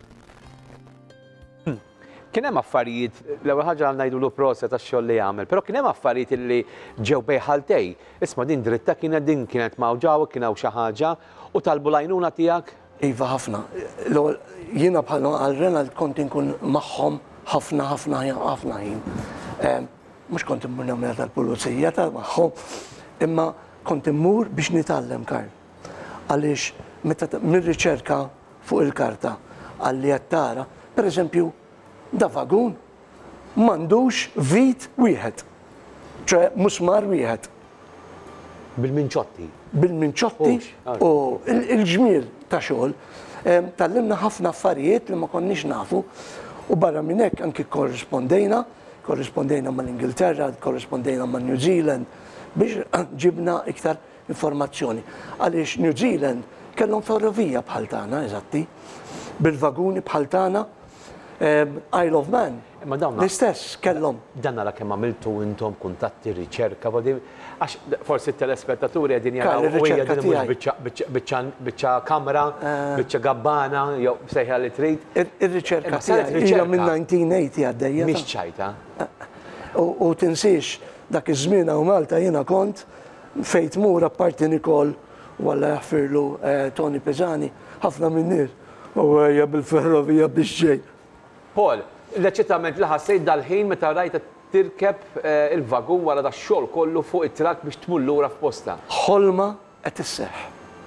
Kien hemm affarijiet, l-ewwel ħaġa ngħidulu proset għax-xogħol li jagħmel, però kien hemm affarijiet li ġew bejn ħaltej. Isma' din dritta kienet mawġaw, kien hawn xi ħaġa u talbu l-għajnuna tiegħek? Iva ħafna. L-ewwel jiena bħal għal Renald kont inkun magħhom ħafna ħin. Mhux kont immur nagħmel tal-pulizija magħhom, imma kont immur biex nitgħallem Karl. Għaliex meta mir-riċerka fuq il-karta għalli qed tara, pereżempju, da vagun m'għandux vit wieħed, ċe musmar wieħed. Bil-minċotti. Bil-minċotti u il-ġmiel ta' xogħol. Tallimna ħafna affarijiet li ma konniex nafu u barra minn hekk anki korrispondejna mal-Ingilterra, korrispondejna mal New Zealand biex ġibna iktar informazzjoni. Għaliex New Zealand kellhom ferrovija bħal tagħna, eżatti. bil-vaguni bħal tagħna. Isle of Man. Imma dawn l-istess kellhom. Dan nara kemm għamiltu intom kuntatti, riċerka, għax forsi t-telespettaturi qegħdin jaraw ir-riċerka biċċa kamra, biċċa gabbana, jew sejħa li trid. Ir-riċerka tiegħi hija minn 1980 għaddejja. Mhix ċajta. U tinsiex dak iż-żmien hawn Malta jiena kont fejn tmur apparti Nikol walla jaħfirlu Tony Pezzani, ħafna min-nies. U hija bil-ferrovija biex ġej. Paul, l-eċitament li ħassejt dal-ħin meta rajta tirkeb il-vagun wara da xogħol kollu fuq it-trak biex tmur lura f'posta. Ħolma qed isseħħ.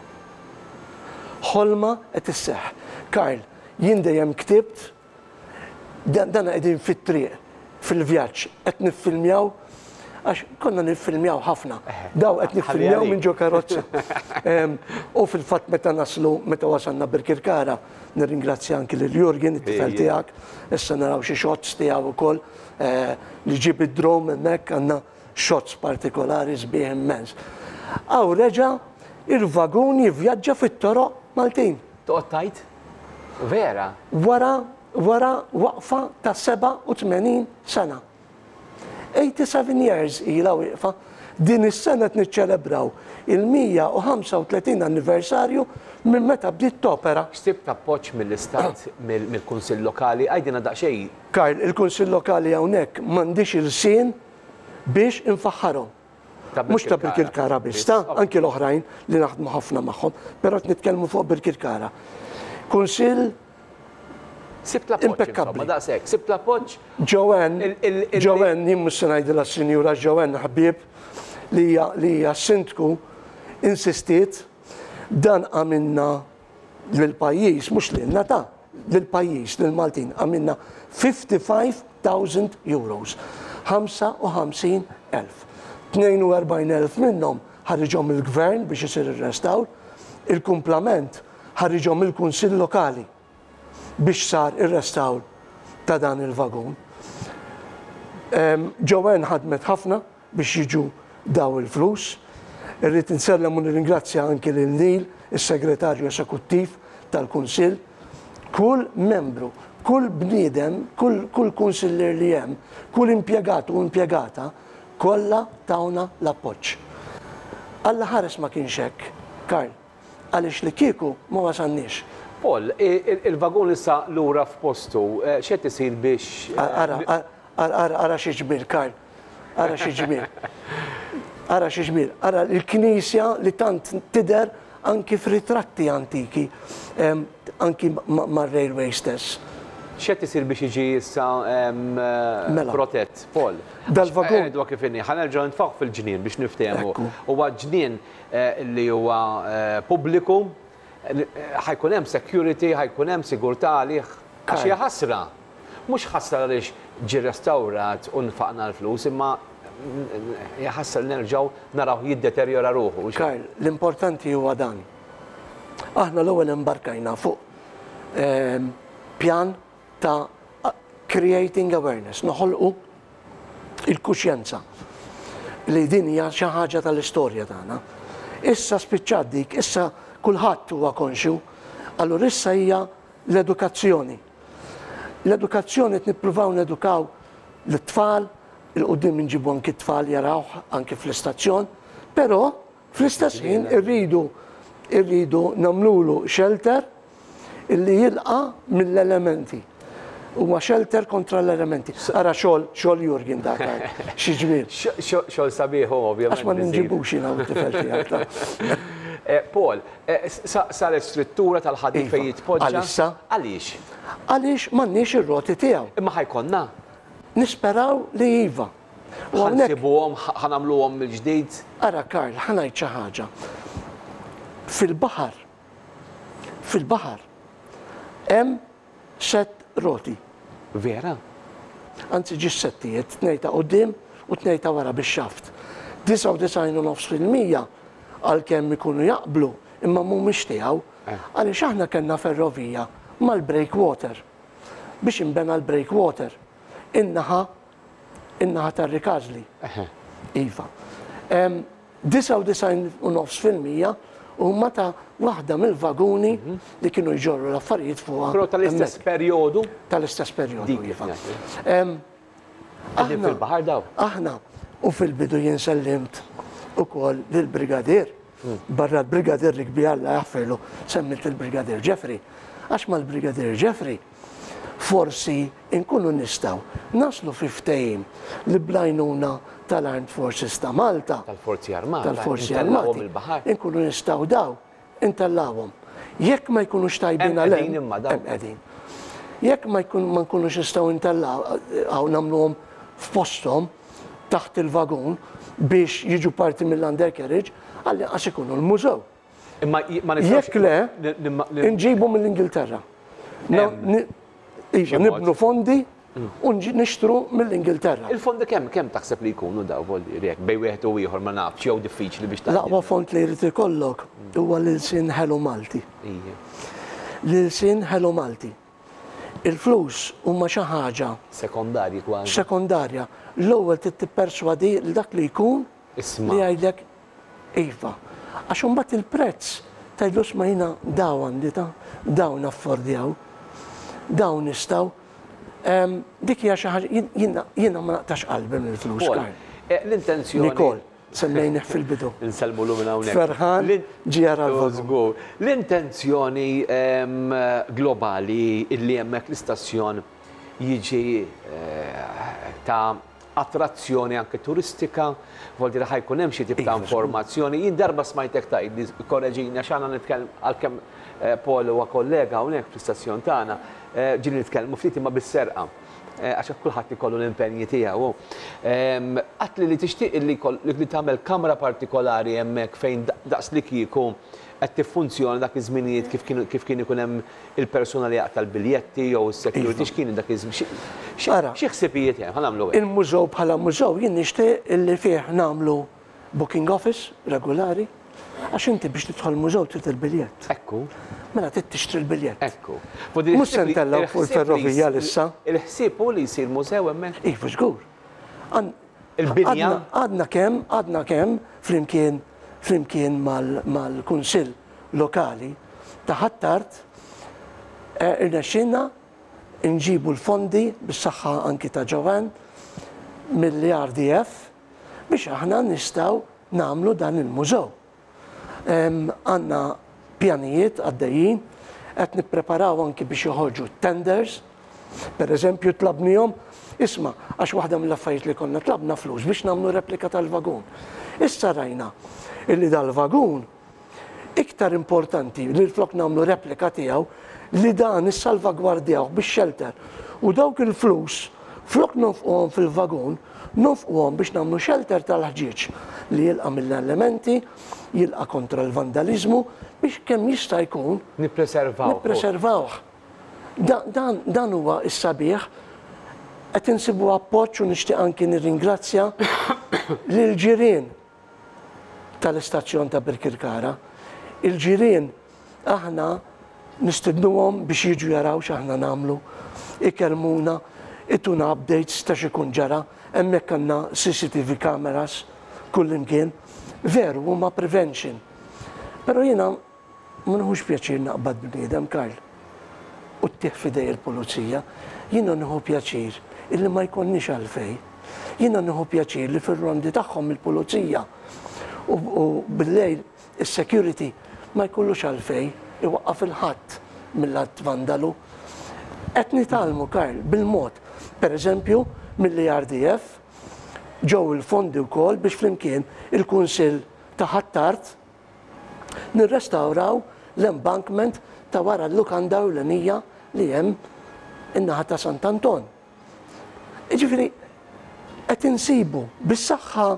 Ħolma qed isseħħ. Karl, jien dejjem ktibt dan qegħdin fit-triq, fil-vjaġġ, qed niffilmjaw għax konna niffilmjaw ħafna. Daw qed niffilmjaw minn ġo karozza. U fil-fatt meta naslu, meta wasalna Birkirkara, nirringrazzja anki lil Jurgen, it-tifel tiegħek, issa naraw xi shots tiegħu wkoll li ġib id-drom hemmhekk għandna shots partikolari sbieħ immens. Aw reġa' il-vagun jivvjaġġa fit-toroq Maltin. Toqgħod tajt? Vera? Wara waqfa ta' 87 sena. 87 years ila waqfa. Din is-sena niċċelebraw il-135 anniversarju minn meta bdiet topera. Xtibt appoġġ mill-istat, mill-kunsill lokali, għajdina daqsxejn. Karl, il-kunsill lokali hawnhekk m'għandix il-sien biex infaħħarhom. Mhux ta' Birkirkara biss, anke l-oħrajn li naħdmu ħafna magħhom, però qed nitkellmu fuq Birkirkara. Kunsill impeccabli. Sibt l-appoġġ. Joanne, jien mhux se ngħidilha s-sinjura Joanne ħbieb li hija sindku insistiet dan għamilna lill-pajjiż, mhux lilna lill-pajjiż, lill-Maltin, għamilna 55,000 euros. 55,000. 42,000 minnhom ħarriġhom il-gvern biex isir ir-restawr, il-kumplament ħarriġhom il-kunsill lokali biex sar ir-restawr ta' dan il-vagun. Joanne ħadmet ħafna biex jiġu daw il-flus. Irrid insellem u nirringrazzja anke lil Nil, is-segretarju eżekuttiv tal-Kunsill. Kull membru, kull bniedem, kull kunsiller li hemm, kull impjegat u impjegata kollha tawna l-appoġġ. Alla ħares ma kienx hekk, Karl, għaliex li kieku ma wasalniex. Paul, il-vagun issa lura f'postu, x'qed isir biex. Ara xi ġmiel, Karl. Ara xi ġmiel. Ara xi ġmiel. Ara l-Knisja li tant tidher anki f'ritratti antiki, anki mar-railway stess. X'qed isir biex jiġi issa protett, Paul? Dal-vagun. Għedwa kif inni, ħanerġgħu nfaħ fil-ġnien biex niftehmu. Huwa ġnien li huwa pubbliku, ħajkun hemm security, ħajkun hemm sigurtà għalih. Għax hija ħasra. Mhux ħasra għaliex ġie restawrat u nfaqna l-flus, imma hija ħasra nerġgħu naraw jiddeterjora ruħu. Karl, l-importanti huwa dan. Aħna l-ewwel imbarkajna fuq pjan ta' creating awareness, noħolqu il-kuxjenza li din hija xi ħaġa tal-istorja tagħna. Issa spiċċat dik, issa kulħadd huwa konxju, allura issa hija l-edukazzjoni. L-edukazzjoni qed nippruvaw nedukaw l-tfal, il-qudiem inġibu anki t-tfal jarawh anki fl-istazzjon, però fl-istess ħin irridu nagħmlulu shelter illi jilqa' mill-elementi. Huwa shelter kontra l-elementi. Ara xogħol Jurgen dak xi ġmiel. Xogħol sabiħ ovvjament. Għax ma ninġibux jiena t-tifel tiegħek. Paul, saret struttura tal-ħaddi fejn jitpoġġa. Għalissa? Għaliex? Għaliex m'għandniex ir-roti tiegħu. Imma ħajkonna. Nisperaw li iva. Ħansibuhom, ħanamluhom mill-ġdid. Ara Karl, ħanajt xi ħaġa. Fil-baħar hemm 7 roti. Vera? Anzi ġis settijiet, tnejta qudiem u tnejta wara bix-xaft. 99.9% għalkemm ikunu jaqblu imma mhumiex tiegħu għaliex aħna kellna ferrovija mal-breakwater. Biex inbena l-breakwater in-naħa tar-Rikazli. Iva. 99.9% u mata waħda mill-vaguni li kienu jġorru l-affarijiet fuqha. Però tal-istess perjodu? Tal-istess perjodu. Għadin fil-baħar daw? Aħna, u fil-bidu jinsellimt ukoll lill-brigadier. Barra l-brigadier li kbijalla jaħferlu semmit il-brigadier Jeffrey. Għax ma l-brigadier Jeffrey forsi inkunu nistaw naslu fi ftehim li blajnuna tal-Armed Forces ta' Malta. Tal-Forzi Armati. Tal-Forzi Armati. Inkunu nistaw daw, intallawhom. Jekk ma jkunux tajbin għal-hemm. Jekk ma nkunux nistaw intallaw għaw namluhom f'postom taħt il-vagun biex jiġu parti mill-undercarriage, għalli għax ikunu l-mużew. Jekk le, nġibu mill-Ingilterra. Nibnu fondi u nixtru mill-Ingilterra. Il-fondi kemm taħseb li jkunu daw volirek bej wieħed u ieħor ma nafx jew diffiċli biex taħseb. L-aqwa fond li jrid ikollok huwa l-sin Hello Malti. L-sin Hello Malti. Il-flus huma xi ħaġa sekondarji kważi. Sekondarja. L-ewwel tipperswadi l dak li jkun li jgħidlek iva. Għax imbagħad il-prezz tgħidlu smajna dawn li dawn affordjaw, dawn nistgħu. Dik hija xi ħaġa jiena ma naqtax qalbi mill-flus. L-intenzjoni. Nikol, semmejnih fil-bidu. Inselmu lu minn hawnhekk. Ferħan ġiara l-vagun. L-intenzjoni globali illi hemmhekk l-istazzjon jiġi ta' attrazzjoni anke turistika, vuol dire ħajkun hemm xi tip ta' informazzjoni. Jien darba smajtek tgħidli korreġini għax għandna nitkellem għalkemm Paul huwa kollega hawnhekk fl-istazzjon tagħna, ġieli nitkellmu ftit imma bis-serqa. Għax kulħadd ikollu l-impenji tiegħu. Għatli li tixtieq li tagħmel kamra partikolari hemmhekk fejn daqs li kieku qed tiffunzjona dak iż-żminijiet kif kien ikun hemm il-persuna li jaqta' l-biljetti jew is-security x'kien dak iż-żmien. Xi ħsibijiet hemm ħanagħmlu hekk. Il-mużew bħala mużew jien nixtieq illi fih nagħmlu booking office regolari għax inti biex tidħol mużew trid il-biljett. Ekku. Mela trid tixtri l-biljett. Ekku. Mhux se ntellaw fuq il-ferrovija issa. Il-ħsieb hu li jsir mużew hemmhekk. Iva żgur. Il-binja. Għadna kemm flimkien mal-kunsill lokali ta' ħattart irnexxinna nġibu l-fondi bis-saħħa anki ta' Ġovan mill-RDF biex aħna nistgħu nagħmlu dan il-mużew. Għandna pjanijiet għaddejjin qed nippreparaw anki biex joħorġu tenders. Pereżempju tlabnihom isma' għax waħda mill-affarijiet li konna tlabna flus biex nagħmlu replika tal-vagun. Issa rajna illi dal-vagun iktar importanti li flok nagħmlu replika tiegħu li dan issalvagwardjaw bix-shelter u dawk il-flus flok nofquhom fil-vagun nofquhom biex nagħmlu shelter tal-ħġieġ li jilqa' mill-elementi, jilqa' kontra l-vandaliżmu biex kemm jista' jkun nippreservawh. Dan huwa s-sabiħ qed insibu appoġġ u nixtieq anki nirringrazzja lill-ġirien tal-istazzjon ta' Birkirkara. Il-ġirien aħna nistidnuhom biex jiġu jaraw x'aħna nagħmlu, ikelmuna, ituna updates ta' x'ikun ġara, hemmhekk għandna CCTV cameras kullimkien. Veru huma prevention. Però jiena ma nħux pjaċir naqbad bniedem Karl u ttieħ fidej il-pulizija. Jiena nieħu pjaċir illi ma jkollniex għalfejn. Jiena nieħu pjaċir li fir-rondi tagħhom il-pulizija u bil-lejl is-security ma jkollux għalfejn iwaqqaf il-ħadd mill-att vandalu. Qed nitalmu Karl bil-mod. Pereżempju mill-RDF ġew il-fondi wkoll biex flimkien il-Kunsill ta' Ħattart nirrestawraw l-embankment ta' wara l-lukanda ewlenija li hemm in-naħa ta' Sant'Anton. Jiġifieri qed insibu bis-saħħa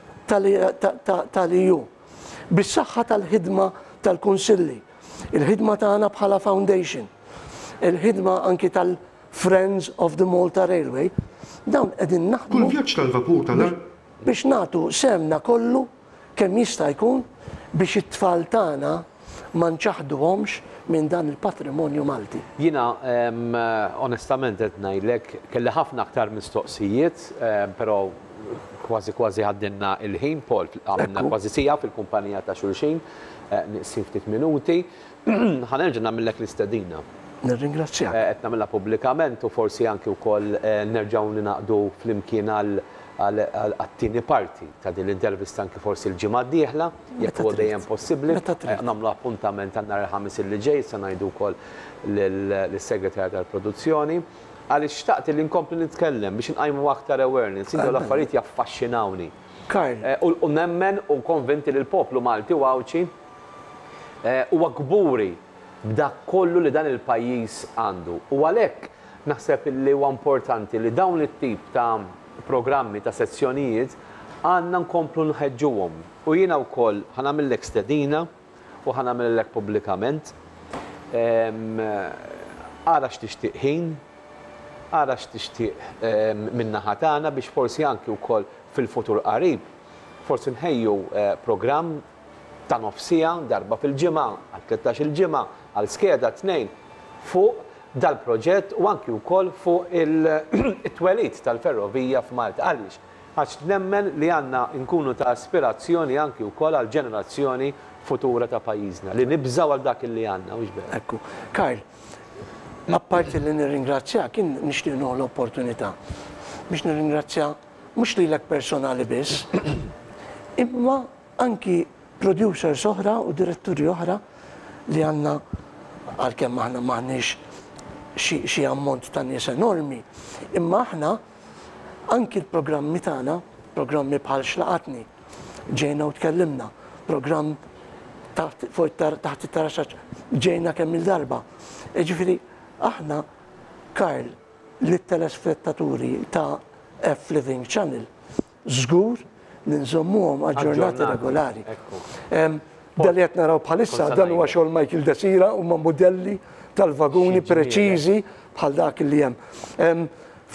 tal-EU, bis-saħħa tal-ħidma tal-kunsilli, il-ħidma tagħna bħala foundation, il-ħidma anki tal-Friends of the Malta Railway, dawn qegħdin naħdmu. Kull vjaġġ tal-vapur biex nagħtu semna kollu kemm jista' jkun biex it-tfal tagħna ma nċaħduhomx minn dan il-patrimonju Malti. Jiena onestament qed ngħidlek kelli ħafna aktar mistoqsijiet, però kważi ħaddinna il-ħin, Paul, għamilna kważi sija fil-kumpanija ta' xulxin, niqsim ftit minuti. Ħanerġa' nagħmellek l-istedina. Nirringrazzjak. Qed nagħmilha pubblikament u forsi anke wkoll nerġgħu ninaqdu flimkien għat-tieni parti ta' din l-intervista anke forsi l-ġimgħa d-dieħla, jekk huwa dejjem possibbli. Nagħmlu appuntament għan nhar il-ħamis li ġej se ngħidu wkoll lis-segretarja tal-produzzjoni. Għaliex xtaqt li nkompli nitkellem biex nqajmu aktar awareness, indew l-affarijiet jaffaxxinawni. Karl. U nemmen u konventi li l-poplu Malti u għawċi huwa kburi b'dak kollu li dan il-pajjiż għandu. U għalhekk naħseb li huwa importanti li dawn it-tip ta' programmi ta' sezzjonijiet għandna nkomplu nħeġġuhom. U jiena wkoll ħanamillek stedina u ħanamillek pubblikament. Ara x'tixtieq ħin, ara x'tixtieq min-naħa tagħna biex forsi anki wkoll fil-futur qarib forsi nħejju programm ta' nofsija darba fil-ġimgħa, għal 13 il-ġimgħa, għal skeda 2 fuq dal-proġett u anki wkoll fuq it-twelid tal-ferrovija f'Malta. Għaliex? Għax nemmen li għandna nkunu ta' aspirazzjoni anki wkoll għal ġenerazzjoni futura ta' pajjiżna, li nibżgħu għal dak li għandna. Ekku, Karl, apparti li nirringrazzjak, kien nixtieq l-opportunità biex nirringrazzja mhux lilek personali biss, imma anki producers oħra u diretturi oħra li għandna għalkemm aħna m'aħniex xi ammont ta' nies enormi, imma aħna anki l-programmi tagħna, programmi bħal xlaqatni, ġejna u tkellimna, programm taħt it-taraxaġġ ġejna kemm il-darba. Ġifieri aħna, Karl, lit-telespettaturi ta' FLiving Channel, żgur li nżommuhom aġġornati regolari. Dan li qed naraw bħalissa dan huwa xogħol Michael Desira huma modelli tal-vaguni preċiżi bħal dak li hemm.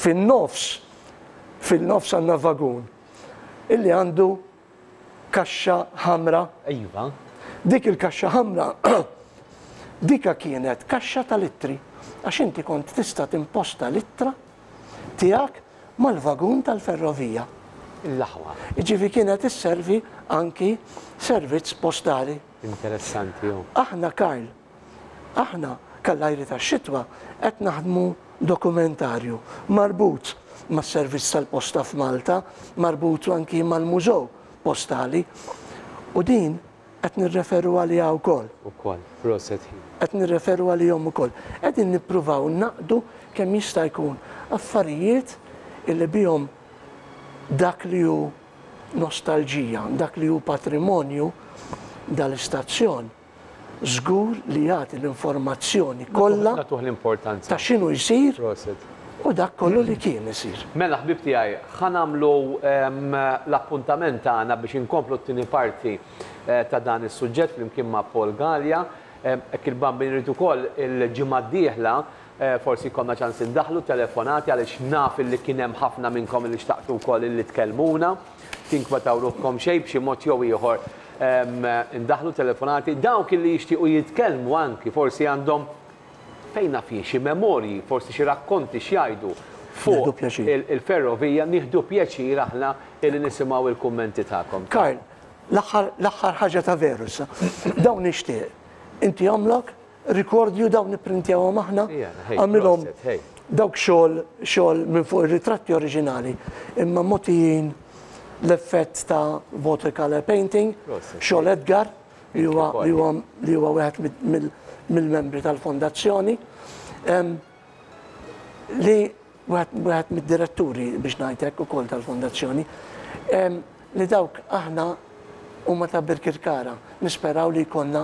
Fin-nofs għandna vagun illi għandu kaxxa ħamra. Iva. Dik il-kaxxa ħamra dika kienet kaxxa ta' littri għax inti kont tista' timposta littra tiegħek mal-vagun tal-ferrovija. Il-laħwa. Ġifi kienet isservi anki servizz postali. Interessanti. Aħna, Karl, aħna kallajri tax-xitwa qed naħdmu dokumentarju marbut mas-servizz tal-posta f'Malta, marbut anki mal-mużew postali u din qed nirreferu għaliha wkoll. Ukoll, proset. Qed nirreferu għalihom ukoll. Qegħdin nippruvaw naqdu kemm jista' jkun affarijiet illi bihom dak li hu nostalġija, dak li hu patrimonju dal-istazzjon. Żgur li jagħti l-informazzjoni kollha ta' x'inhu jsir u dak kollu li kien isir. Mela ħbib tiegħi, ħanamlu l-appuntament tagħna biex inkomplu t-tieni parti ta' dan is-suġġett flimkien ma' Paul Galea. Hekk il-bambin irid ukoll il-ġimgħa d-dieħla forsi konna ċans indaħlu telefonati għaliex naf li kien hemm ħafna minnkom li xtaqtu wkoll illi tkellmuna, tinkwetaw ruħkom xejn b'xi mod jew ieħor indaħlu telefonati. Dawk illi jixtiequ jitkellmu anki forsi għandhom fejna fih xi memorji, forsi xi rakkonti x'jgħidu fuq il-ferrovija, nieħdu pjaċir aħna illi nisimgħu il-kummenti tagħkom. Karl, l-aħħar ħaġa ta' veru issa. Dawn nixtieq. Inti għamlok, rikordju dawn nipprintjawhom aħna, għamilhom dawk xogħol minn fuq ir-ritratti oriġinali, imma mogħtijin l-effett ta' watercolor painting, xogħol Edgar, li huwa wieħed mill-membri tal-fondazzjoni, li wieħed mid-diretturi biex ngħidlek ukoll tal-fondazzjoni, li dawk aħna huma ta' Birkirkara, nisperaw li jkollna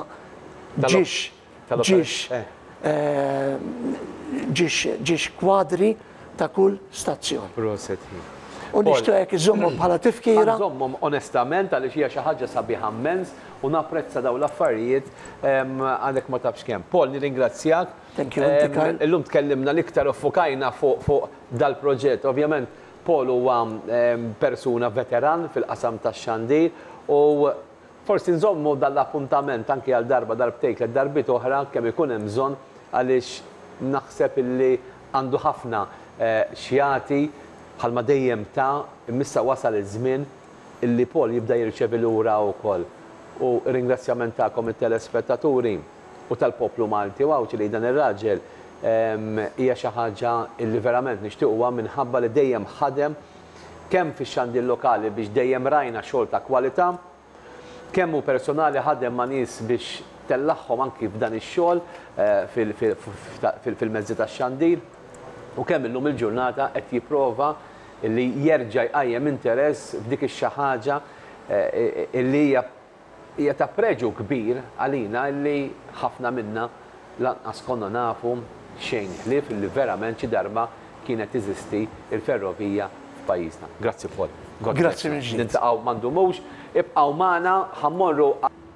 ġiex kwadri ta' kull stazzjon. U nixtieq iżommhom bħala tifkira. Nżommhom onestament għaliex hija xi ħaġa sabiħa immens u napprezza dawn l-affarijiet għalhekk ma tafx kemm. Paul, nirringrazzjak. Illum tkellimna l-iktar uffukajna fuq dal-proġett. Ovvjament Paul huwa persuna veteran fil-qasam tax-xandir u forsi nżommu dal-appuntament anke għal darba darbtejk l darbit oħra kemm ikun hemm bżonn għaliex naħseb illi għandu ħafna xjati bħalma dejjem ta' immissa wasal iż-żmien illi Paul jibda jirċevi lura wkoll. U ringrazzjament tagħkom it-telespettaturi u tal-poplu Malti wawċi li dan ir-raġel hija xi ħaġa li verament nixtiequha minħabba li dejjem ħadem kemm fix-xandir lokali biex dejjem rajna xogħol ta' kwalità, kemm hu personali ħadem ma' nies biex tellaħħom anki f'dan ix-xogħol fil-mezzi tax-xandir u kemm illum il-ġurnata qed jipprova li jerġa' jqajjem interess f'dik ix-xi ħaġa li hija ta' preġu kbir għalina li ħafna minna lanqas konna nafu xejn ħlief li verament xi darba kienet teżisti il-ferrovija f'pajjiżna. Grazzi Paul. Grazzi minn ġdid. Nintaqgħu m'għandhomux, ibqgħu magħna ħammorru